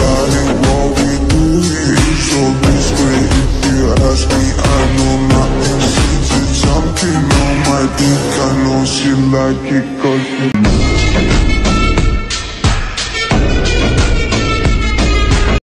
darling, what we do here is so discreet. If you ask me, I know nothing. She's something on my dick, I know she like it 'cause